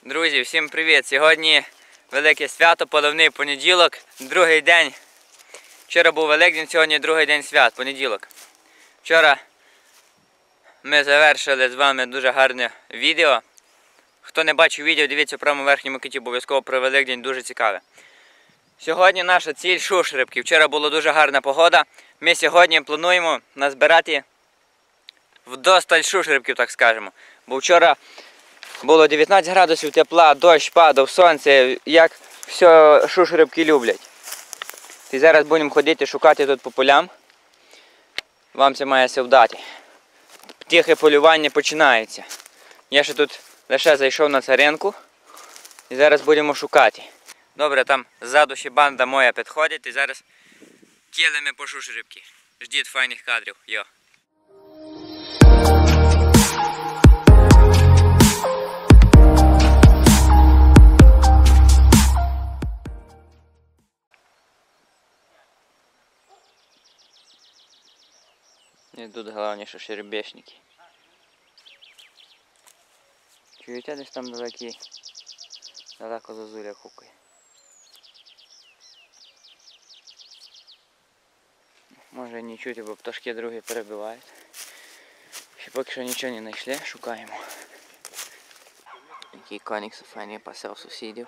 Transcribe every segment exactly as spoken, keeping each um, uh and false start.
Друзі, всім привіт! Сьогодні велике свято, поливний понеділок, другий день. Вчора був Великдень, сьогодні другий день свят, понеділок. Вчора ми завершили з вами дуже гарне відео. Хто не бачив відео, дивіться в правому верхньому куті, обов'язково про Великдень, дуже цікаве. Сьогодні наша ціль шушерибки. Вчора була дуже гарна погода. Ми сьогодні плануємо назбирати вдосталь шушерибків, так скажемо. Бо вчора було дев'ятнадцять градусів тепла, дощ падав, сонце, як все шушерибки люблять. І зараз будемо ходити шукати тут по полям. Вам це має все вдати. Тихе полювання починається. Я ще тут лише зайшов на царинку і зараз будемо шукати. Добре, там ззаду ще банда моя підходить і зараз кілимо по шушерибки. Ждіть файних кадрів. Йо. І тут головне, що шеребешники. Чуєте, десь там далекі, далеко зозуля кукає. Може не чути, бо пташки другі перебивають. Ще поки що нічого не знайшли, шукаємо. Який коник файний пасе у сусідів.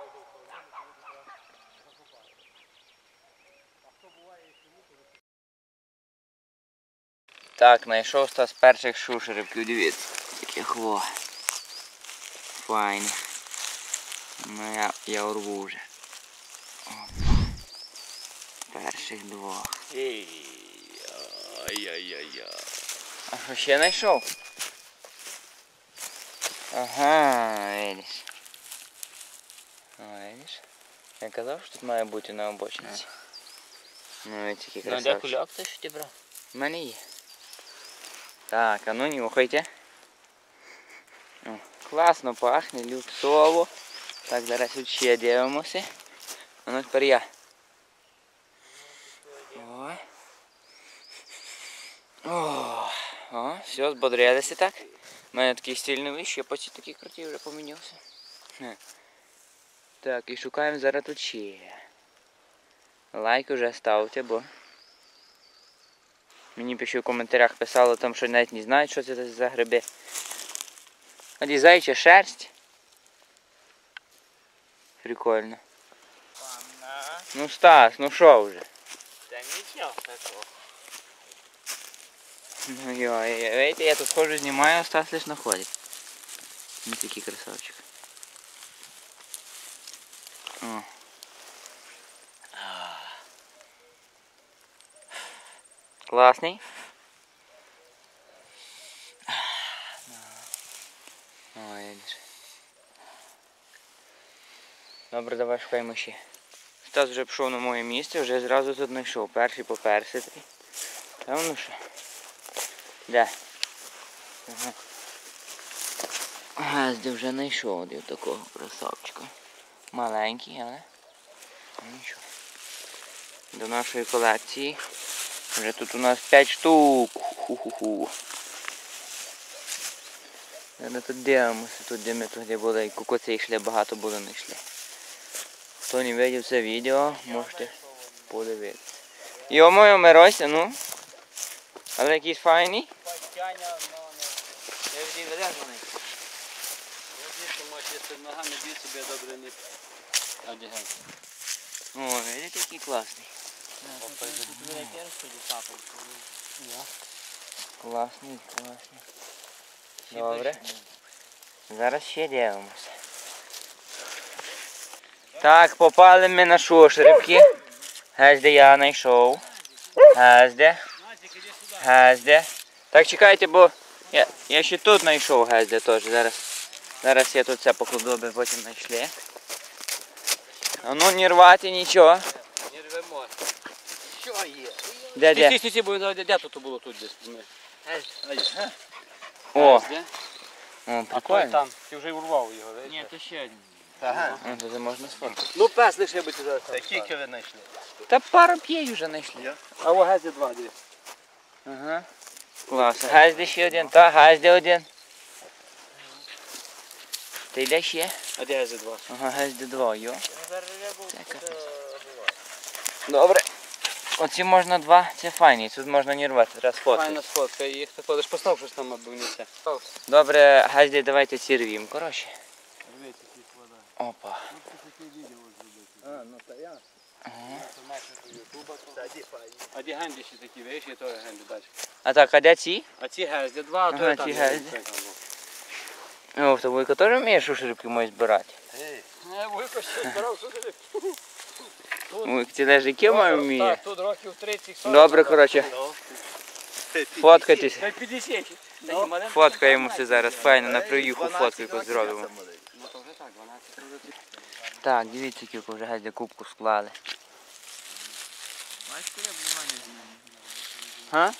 Так, знайшов з перших шушерибків, дивіться. Таких во. Файне. Ну я, я урву вже. Перших двох. Ай-яй-яй-яй. А що ще знайшов? Ага, видиш. О, видиш? Я казав, що тут має бути на обочинці. Ну, ось такий красавчик. Ну, де кульок ти що ти брав? У мене є. Так, а ну нюхайте. О, класно пахне, люксово. Так, зараз тут ще дивимося. А ну тепер я. О. О, о, все, збодрилися так. У мене такий стильний вищий, я почти такий крутий вже помінявся. Так, і шукаємо зараз тут ще. Лайк уже ставте, бо мені ще в коментарях писало, там, що навіть не знають, що це за гриби. Оді зайча шерсть. Прикольно. Ну Стас, ну що вже? Та нічого такого. Ну йой, видите, я тут схожу, знімаю, а Стас лише знаходить. Ось такий красавчик. О. Класний. Ой, видиш. Добре, давай шукаємо ще. Стас вже пішов на моє місце, вже зразу тут знайшов. Перший поперси такий. Там ну що? Де? Ага. Газди вже знайшов один такого красавчика. Маленький, але нічого. До нашої колекції. Вже тут у нас п'ять штук. Ху-ху-ху. Ми тут дивимося, тут де ми тут де були, і кукоці йшли, багато було не йшли. Хто не бачив це відео, можете подивитися. Йо-моє, Мирося, ну. Але якийсь файний. Я віді веде за них. Що можеш, якщо ногами б'ють себе добре не одягати. О, видите, який класний. Класний, класний. Добре. Зараз ще дивимося. Так, попали ми на шушерибки. Газде я знайшов. Газде. Газде. Так, чекайте, бо я, я ще тут знайшов газде теж. Зараз, зараз я тут все покладу, аби потім знайшли. А ну не рвати нічого. Не рвемо. Що є? Де, де? Стій, стій, стій, бо де тут було тут десь? О, Де? о, А прикольно. там, ти вже урвав його, видиш? Ні, то ще один. Ага. О, це можна сфоткати. Ну пес лише би туди. Скільки ви знайшли? Та пару п'єй вже знайшли. А у газі два, дивись. Ага. Клас. Газді ще один, та газді один. Ти йдеш ще? А де гези два? Ага, геть до два, йо. Це капець. Добре. Оці можна два, це файні, тут можна не рвати, треба сфоткати. Файна сфотка, їх тако, лиш постав щось там, аби не це. Добре, гайде, давайте ці рвім, коротше. Опа. А, ну та я. Ага. А ді генди ще такі, видиш, є теж генди далі. А так, а де ці? А ці гезді два, а то Ага, я там. ці є, гезді. це там був. О, то Вуйко теж вміє шушерибки мої збирати. Не, Вуйко ще збирав, що ти? Вуйко, ці лежаки має вміє. Так, тут років тридцять сорок. Добре, коротше, фоткайтесь. Та п'ятдесят. Фоткаємося зараз, файно, на приюху фотку зробимо. Ну то вже так, дванадцять років. Так, дивіться, яку вже геть кубку склали. Га?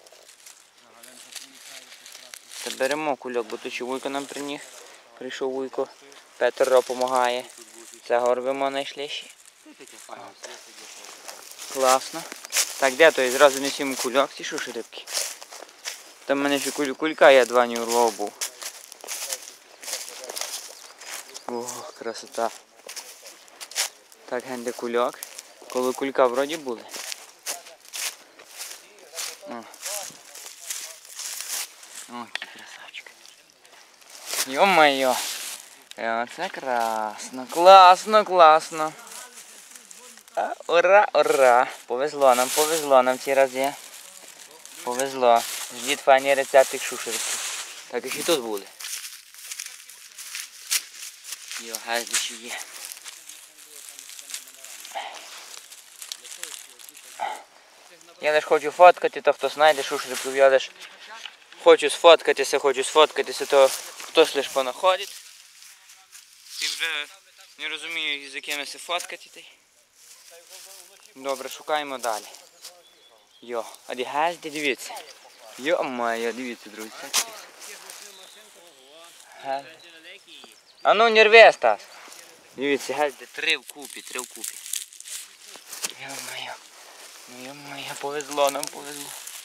Та беремо кульок, бо тут ще Вуйко нам приніс. Прийшов Вуйко. Петро допомагає. Це горбимо знайшли ще. Класно. Так, де той? Зразу несемо кульок, ці шушерибки. Там в мене ще куль кулька, я два не урвав був. Ох, красота. Так, генде кульок. Коли кулька вроді були. О. О, який красавчик. Йо-моє. Це красно. Класно, класно. А, ура, ура. Повезло нам, повезло нам ці рази. Повезло. Ждіть файні рецепти шушерки. Так і ще тут були. Йо, газді ще є. Я лиш хочу фоткати, то хто знайде шушерку, я лиш хочу сфоткатися, хочу сфоткатися, то хтось лиш понаходить. І вже не розумію, з якими се фоткати. Добре, шукаємо далі. Йо, а де газді, дивіться. Йо-моє, дивіться, друзі. А ну не рви, Стас. Дивіться, газді, три вкупі, три вкупі. Йо-моє. Ну, йо-моє, повезло, нам повезло.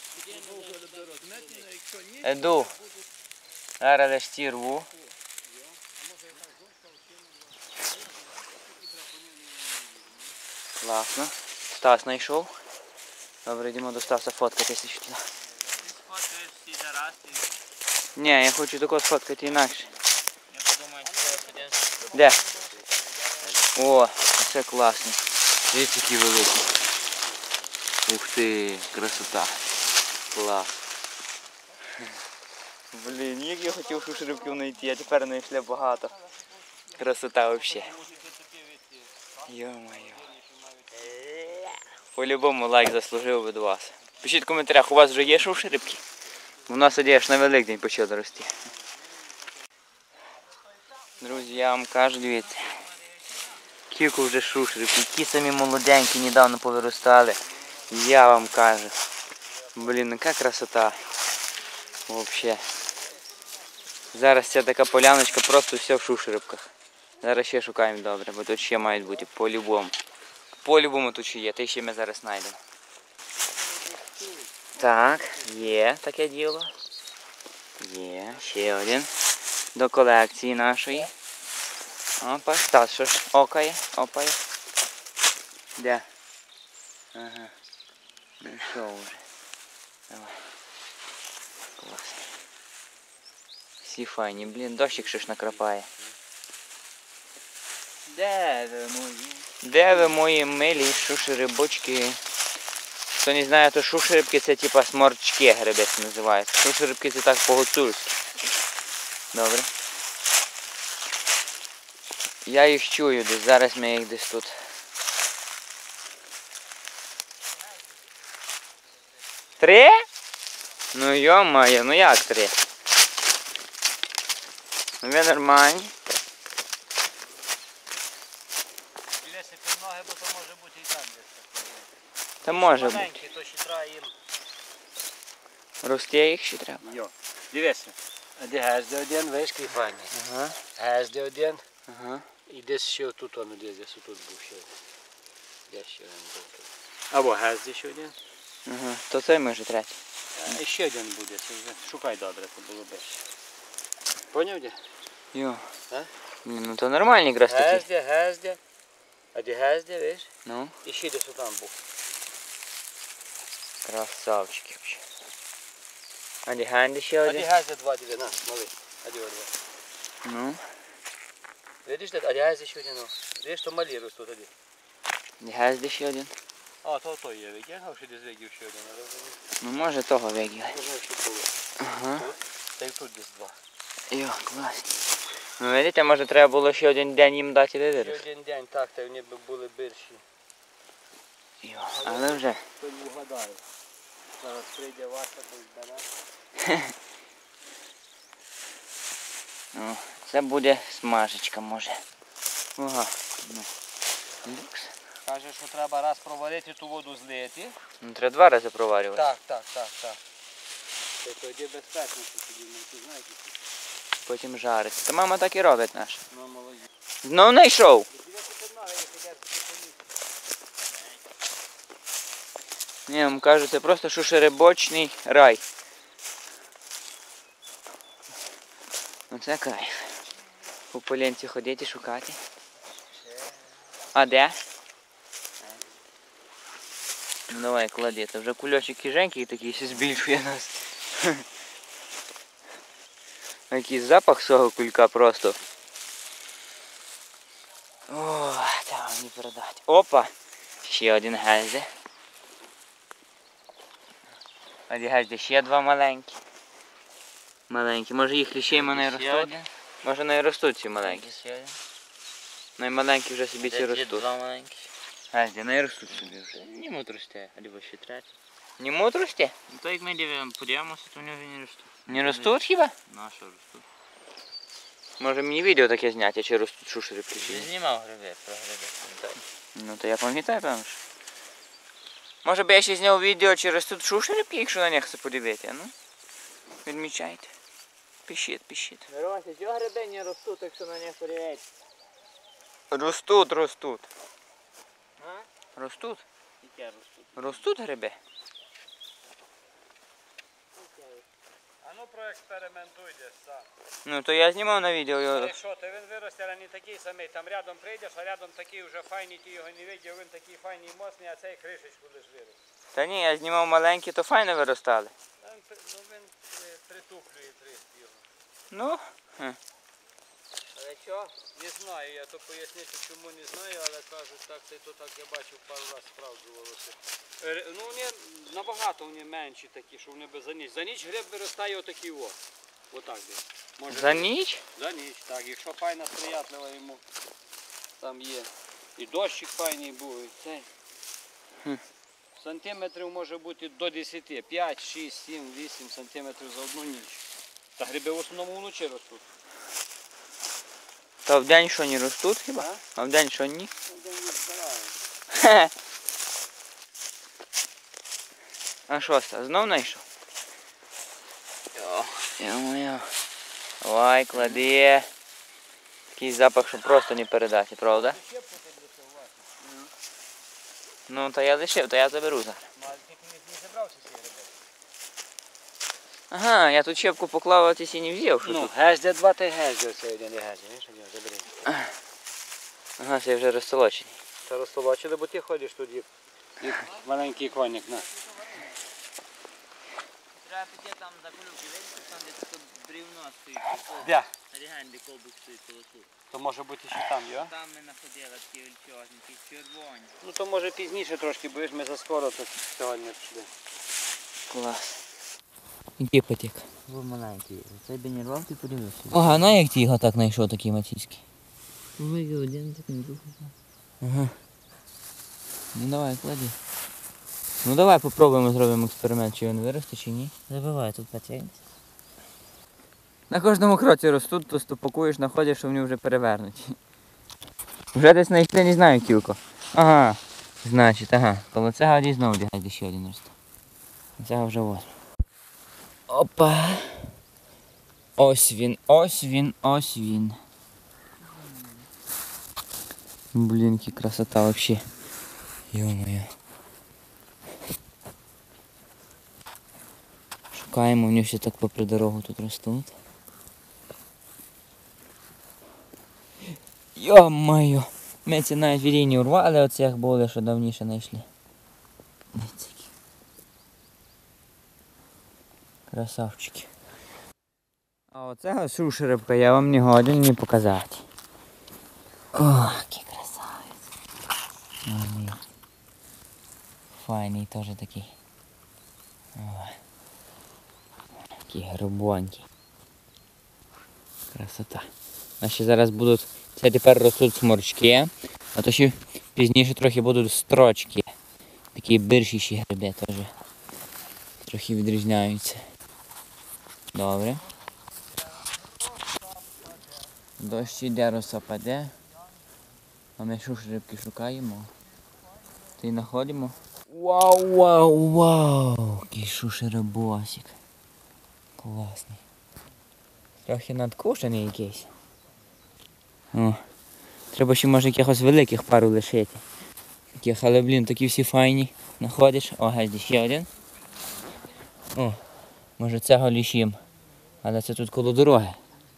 Іду. Зараз лиш ці рву. Класно. Стас знайшов. Добре, йдемо до Стаса фоткатися ще туди. Сфоткаєш всі зараз. Ні, я хочу тако сфоткати інакше. Я подумаю, що один. Де? О, це класно. Дивіться, які великі. Ух ти, красота. Клас. Блін, як я хотів шушерибків знайти, а тепер знайшли багато. Красота взагалі. Йо-моє. По-любому лайк заслужив від вас. Пишіть в коментарях, у вас вже є шушерибки? У нас тоді аж на Великдень почали рости. Друзі, я вам кажу, дивіться. Кілько вже шушерибки, які самі молоденькі, недавно повиростали. Я вам кажу. Блін, яка красота. Взагалі. Зараз ця така поляночка, просто все в шушерибках. Зараз ще шукаємо добре, бо тут ще мають бути по-любому. По-любому тут ще є, те ще ми зараз знайдемо. Так, є таке діло. Є, ще один. До колекції нашої. Опа, Стас, що ж окає, опає. Де? Ага. Ну що вже? Давай. Клас. Всі файні, блін, дощик ще ж накрапає. Де ви мої? Де ви мої милі шушерибочки? Хто не знає, то шушерибки це типа сморчки гриби називаються. Шушерибки це так по-гуцульськи. Добре. Я їх чую десь, зараз ми їх десь тут. Три? Ну йо-моє, ну як три? Ну ви нормальні. Дивися під ноги, бо то може бути і там десь. Та може бути. Маленькі, то ще треба їм. Рости їх ще треба. Йо. Дивися. А де гезди один, вишки файний. Ага, Гезди один. ага. І десь ще тут, воно десь, десь тут був ще один. Де ще один був тут. Або гезди ще один. Ага. То це може третій. А, і ще один буде, це вже шукай добре, то було б ще. Поняв де? Йо. А? Блін, ну то нормальні якраз такі. Гезде, гезде. А де гезде, видиш? Ну, І ще десь там був. красавчики взагалі. А де генди ще А де один? гезде два, диви, на, малий. А де два. Ну, Видиш, а де гезде ще один, ну. Видиш, то малі ростуть тоді. де генди ще один. А, то то є, вигягав, ще десь вигів ще один. Ну може того вигіли. Може, ще було. Ага. Та й тут десь два. Йо, класно. Ну видите, може треба було ще один день їм дати Ще вивірус. один день, так, та вони б були більші. Йо, але вже. Хто не вгадає. Зараз прийде Вася, то збере. Ну, це буде смажечка може. Ага. Ну. Люкс. Каже, що треба раз проварити, ту воду злити. Ну, треба два рази проварювати. Так, так, так, так. Це тоді безпечно, що тоді, ну, ти знаєш, Потім жарити. Та мама так і робить наша. ну, молоді. Знов знайшов. Ні, я вам кажу, це просто шушеребочний рай. Оце кайф. У полінці ходити, шукати. А де? Ну давай, клади. Це вже кульочок киженький такий ще збільшує нас. Який запах з цього кулька просто. О, там не передати. Опа! Ще один гезде. А де гезде ще два маленькі. Маленькі. Може їх лишимо не ростуть? Може не ростуть ці маленькі. Наймаленькі вже собі ці ростуть. Два маленькі. Гезде, не ростуть собі вже. Не можуть рости, або ще третій. Не можуть рости? Ну то як ми дивимо, подивимося, то вони вже не ростуть. Не ростуть хіба? На що ростуть? Може мені відео таке зняти, чи ростуть шушери Ти ключі. знімав гриби, про гриби, пам'ятаєш? Ну то я пам'ятаю, певно. що. Може би я ще зняв відео, чи ростуть шушерипки, якщо на них це подивити, ну? Відмічайте. Пишіть, пишіть. Мирося, чого гриби не ростуть, якщо на них подивитися? Ростуть, ростуть. А? Ростуть? Яке ростуть? Ростуть гриби? А ну проекспериментуйте сам. Ну то я знімав на відео його. Що, то він виросте, але не такий самий. Там рядом прийдеш, а рядом такий вже файний, ти його не видів, він такий файний моцний, а цей кришечку лиш вирос. Та ні, я знімав маленькі, то файно виростали. Він, при- ну, він при- притуплює тріст його. Ну, хм. Але що? Не знаю, я то пояснити, чому не знаю, але кажуть, так, це то так я бачив пару разів справджувалося. Е, Ну вони набагато вони менші такі, що вони би за ніч. За ніч гриб виростає отакий о. Отак десь. Може, За ніч? За ніч, так. Якщо файна, сприятлива йому там є. І дощик файний був, і це. Хм. Сантиметрів може бути до десяти. п'ять, шість, сім, вісім сантиметрів за одну ніч. Та гриби в основному вночі ростуть. Та вдень що не ростуть хіба? А? А вдень що ні? Ну, де вони збирають. Хе. А що це? Знов знайшов? Йо-моє. Давай, клади. Такий запах, що просто не передати, правда? Ну, та я лишив, то я заберу зараз. Ну, але ти не зібрався ці гриби. Ага, я тут щепку поклав, а ти сі не взяв, що Ну, тут? гезде два, ти гезде оцей один і гезде, знаєш, один, забери. Ага, це вже розсолочений. Та розтолочили, бо ти ходиш тут як, як маленький коник, на. Треба піти там за колюки, видите, там де таке брівно стоїть. Де? Рігань, де колбик стоїть коло тут. То може бути ще там, йо? Там ми знаходили такі вельчозні, червоні. Ну то може пізніше трошки, бо ж ми заскоро тут сьогодні пішли. Клас. Який потік? Ви маленький, цей бенірвав ти подивився. Ага, на як ти його так знайшов, такий матійський? Ви один так не друг. Ага. Ну давай, клади. Ну давай попробуємо, зробимо експеримент, чи він виросте, чи ні. Забивай тут пацієнт. На кожному кроці ростуть, то стопакуєш, знаходиш, що вони вже перевернуті. Вже десь знайшли, не знаю кілько. Ага. Значить, ага. Коло цього десь знову дягайте ще один росте. Цього вже восьмий. Опа. Ось він, ось він, ось він. Блін, які красота вообще. Ё-моё. Шукаємо, вони все так попри дорогу тут ростуть. Йо-моє! Ми це навіть в лінію урвали, оцих були, що давніше знайшли. Дивіться які. Красавчики. А оцього шушеребка я вам не годен не показати. О, який красавець. Ой, файний теж такий. О, такий грубонький. Красота. А ще зараз будуть, це тепер ростуть сморчки, а то ще пізніше трохи будуть строчки. Такі биршіші гриби теж. Трохи відрізняються. Добре. Дощ іде, роса паде. А ми шушерибки шукаємо. Та й знаходимо. Вау, вау, вау! Який шушерибосик. Класний. Трохи надкушений якийсь. О. Треба ще може якихось великих пару лишити. Таких, але блін, такі всі файні. Знаходиш. О, геть, ще один. О, може цього лишім. Але це тут коло дороги.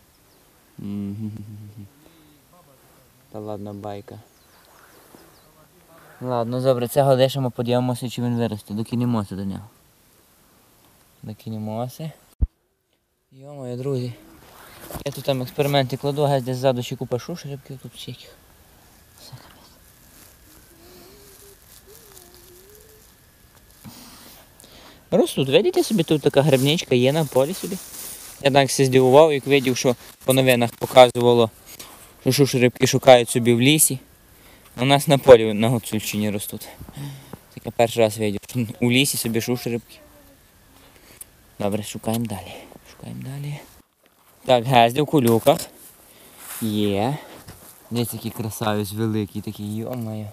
Та ладно, байка. Ладно, добре, цього лишимо, подивимося, чи він виросте. Докинемося до нього. Докинемося. Йо-моє, друзі. Я тут там експерименти кладу, геть десь ззаду ще купа шушерибків тут всяких. Все капець. Ростуть, видите собі, тут така грибничка є на полі собі. Я так все здивував, як видів, що по новинах показувало, що шушерибки шукають собі в лісі. У нас на полі на Гуцульщині ростуть. Так я перший раз видів, що у лісі собі шушерибки. Добре, шукаємо далі. Шукаємо далі. Так, гезди в кулюках. Є. Десь такий красавець великий, такий, йо-моє.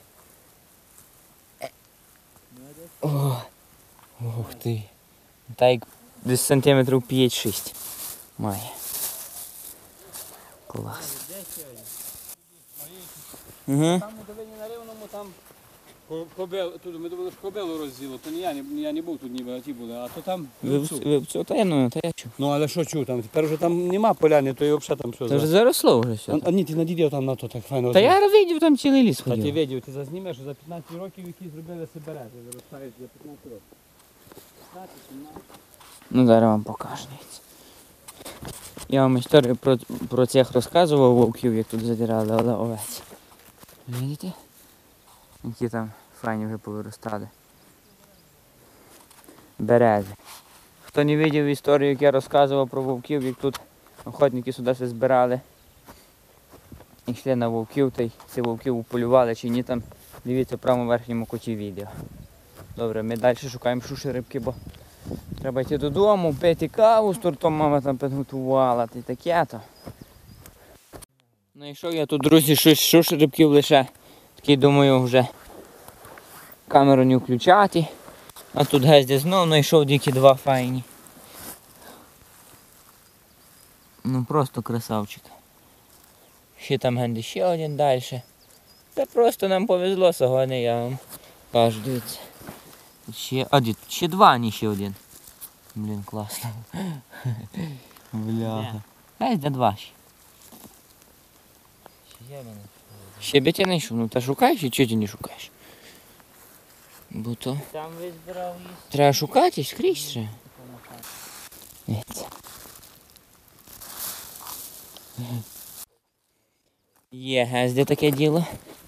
О, ух ти. Та як десь сантиметрів п'ять-шість має. Клас. Угу. Там у долині на Рівному, там ко- кобил, тут ми думали, що кобилу розділо, то не я, не, я не був тут, ніби, а ті були, а то там вівцю. Вивцю, та я, ну, та я чув. Ну але що чув там, тепер вже там нема поляни, то і взагалі там все. Це вже за- заросло вже все. А, а ні, ти надідів там на то так файно. Та я видів там цілий ліс Та ти ходив. видів, ти зазнімеш, що за п'ятнадцять років, які зробили себе, ти виростаєш за п'ятнадцять років. п'ятнадцять, сімнадцять. Ну зараз вам покажу. дивіться. Я вам історію про, про цих розказував вовків, як тут задирали, але овець. Видите? Які там файні вже повиростали. Берези. Хто не бачив історію, як я розказував про вовків, як тут охотники сюди все збирали. І йшли на вовків, та й ці вовків уполювали чи ні там. Дивіться в правому верхньому куті відео. Добре, ми далі шукаємо шушерибки, бо треба йти додому, пити каву з тортом, мама там підготувала, та й таке то. Ну і що я тут, друзі, щось шушерибків лише. Такий думаю вже камеру не включати. А тут гезді знов знайшов тільки два файні. Ну просто красавчик. Ще там генди ще один далі. Це просто нам повезло сьогодні, я вам кажу, дивіться. Ще, а, дід, ще два, а не ще один. Блін, класно. Бляха. А, де два ще. Ще би ти не йшов, ну та шукаєш і чого ти не шукаєш? Бо то Там весь брав їх. треба шукати скрізь ще. Дивіться. Є гезде таке діло.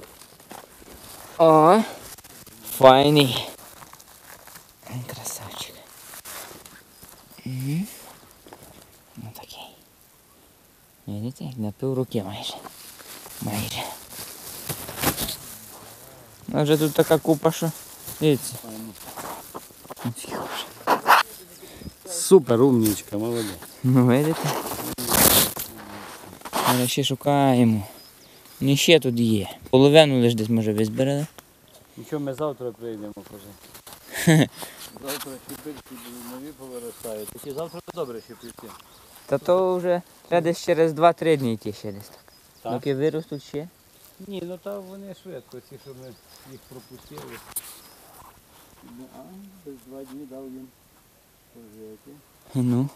О, файний. Красавчик. Угу. Ну такий. Видите, як на пів руки майже. Майже. Ну вже тут така купа, що. Дивіться. Супер, умнічка, молодець. Ну видите? Зараз ще шукаємо. Не ще тут є. Половину лише десь може визбирали. Нічого, ми завтра прийдемо, каже. Завтра ще більше нові повиростають. Такі завтра добре ще прийти. Та то вже треба десь через два-три дні йти ще десь так. Так? Доки виростуть ще. Ні, ну та вони швидко, ці, що ми їх пропустили. Ну, а, десь два дні дав їм пожити. Ну.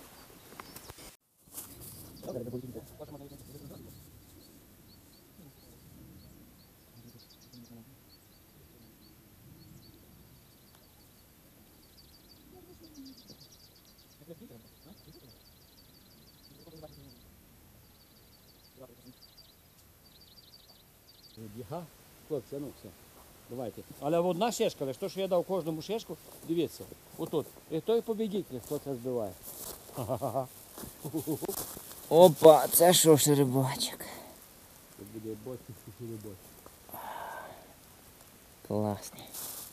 Ага, хлопці, ну все. Давайте. Але одна шишка, лише то, що я дав кожному шишку, дивіться, отут. І той побідітель, хто це збиває. Ха-ха-ха. Опа, це що ж рибачок? Це буде бочки, сухі бочки. Класний.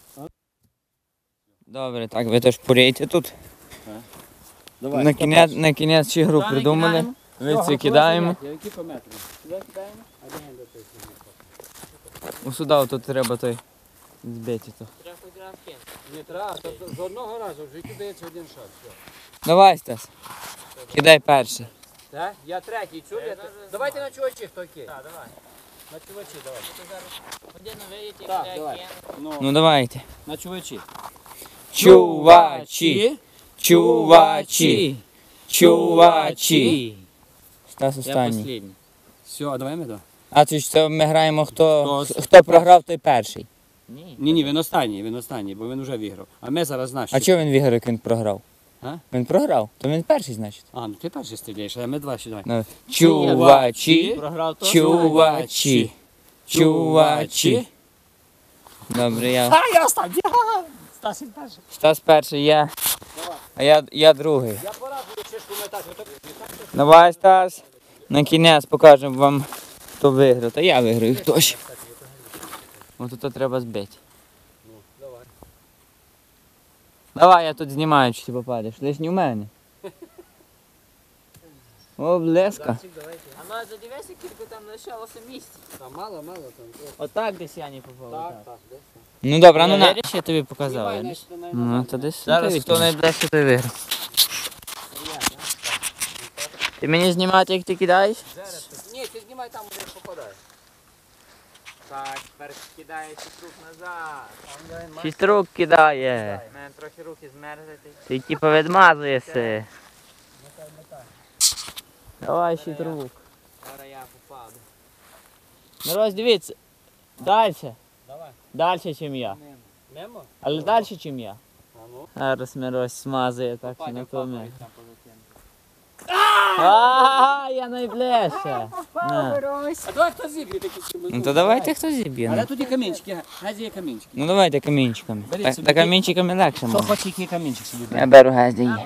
Добре, так, ви теж порійте тут. Давай. На кінець, на кінець ще гру придумали. Ви це кидаємо. Які по метру? Сюди кидаємо? А де генда той сюди? У сюди тут треба той збити. То. Не треба, то з одного разу в житті дається один шаг. Все. Давай, Стас. Кидай перший. Так? Я третій, чули? Давайте на чувачі, хто який? Так, давай. На чувачі, давай. Так, давай. Ну, Ну давайте. на чувачі. Чувачі, чувачі, чувачі. Стас останній. Все, а давай ми до. А це ж це ми граємо, хто, Хто- хто програв, той перший. Ні. Ні, ні, він останній, він останній, бо він вже виграв. А ми зараз наші. А чого він виграв, як він програв? А? Він програв, то він перший, значить. А, ну ти перший стріляєш, а ми два ще давай. Ну, Чувачі, Програв то? чувачі, чувачі. Добре, я. А, я останній! Стасик перший. Стас перший, я. А я, я другий. Я пора буду чешку метати. Отак. Давай, Стас. На кінець покажемо вам, хто виграв. Та я виграю, хто ж. Ось тут треба збити. Ну, давай. Давай, я тут знімаю, чи ти попадеш. Лиш не в мене. О, блеска. А ну задивися, скільки там лишалося місць. Там мало, мало там. Отак десь я не попав. Так, так, десь. Ну добре, а ну на. Я тобі показав. Знімай, видиш? значить, на- Ну, то десь. Зараз Зараз хто хто найближче, той виграв. Ти мені знімати, як ти кидаєш? Зараз. Ні, ти знімай там, де попадає. Так, тепер кидає рук назад. Шість рук кидає. У мене трохи руки змерзли. Ти типу відмазуєшся. Давай шість рук. Зараз я попаду. Мирось, дивіться. Далі. Давай. Далі, ніж я. Мемо? Але далі, ніж я. А ну. Зараз Мирось смазує так, що не Папа, помне. там полетим. А, я найближче. На. А давай хто зіб'є такі чимось. Ну то давайте хто зіб'є. Але ну. тут є камінчики, газі є камінчики. Ну давайте камінчиками. Беріть Так, собі та ті- камінчиками легше Хто може. хоче який камінчик собі Я бере. беру газді її.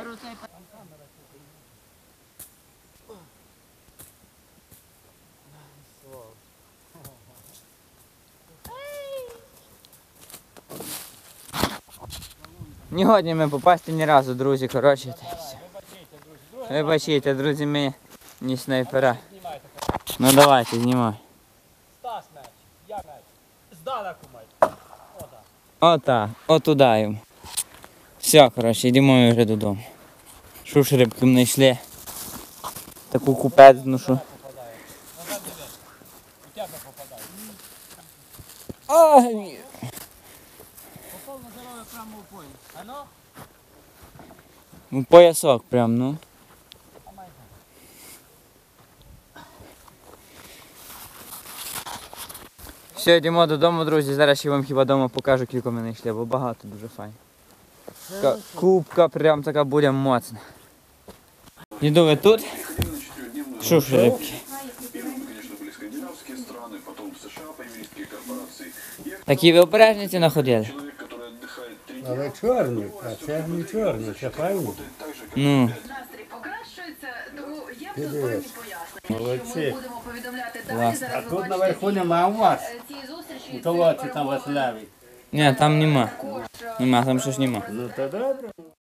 Не годні ми попасти ні разу, друзі, коротше. та й все. Вибачайте, друзі, ми не снайпера. Знімайте. Ну давайте, знімай. Стас меч, я меч. Здалеку меч. Ота. Ота, отуда йому. Все, коротше, йдемо ми вже додому. Шушерибки знайшли. Таку купезну, що. Попадає. Назад диви. У тебе попадає. Ай! Попав на здоров'я прямо у поїзд. А ну? Ну, поясок прям, ну. Все, йдемо додому, друзі. Зараз ще вам хіба вдома покажу, кілька ми знайшли, бо багато дуже файн. Така кубка прям така буде моцна. Іду ви тут. Шушерибки. Конечно, были скандинавские страны, потом в США появились такие корпорации. Я Такі ви обережні ці знаходили? человек, который отдыхает три дня, Але чорні, а це не чорні, це файні. так же, как Ну. Настрій покращується, тому є Ти дозвольні дивись. пояснення, Молодці. що ми будемо повідомляти далі. Клас. Зараз А ви тут бачите наверху нема у вас. е, ці зустрічі, У ці того чи там перемови. Василеві. Ні, там нема. Також, е, Нема, там щось нема. Ну то добре.